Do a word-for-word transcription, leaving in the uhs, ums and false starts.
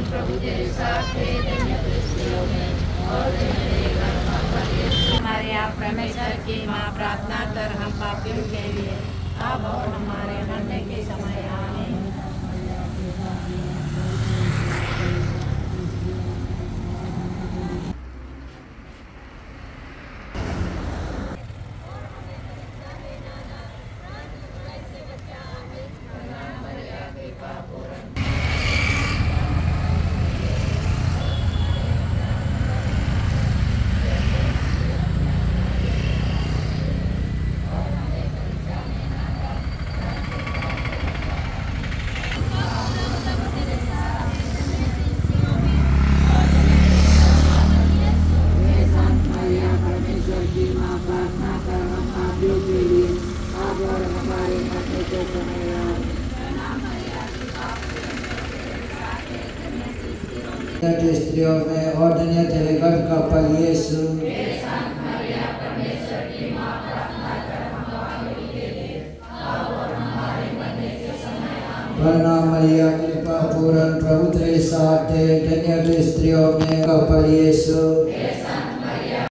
पूर्ण प्रभु तेरे साथ है, धन्य तू स्त्रियों में और धन्य तेरा गर्भ यीशु। हमारे आप परमेश्वर की माँ, प्रार्थना कर हम पापियों के लिए अब और हमारे मरने के समय। आमीन। स्त्रियों में और धन्य तेरे गर्भ का फल यीशु। प्रणाम मरिया, कृपा पूर्ण प्रभु तेरे साथ है, धन्य तू स्त्रियों में का फल यीशु।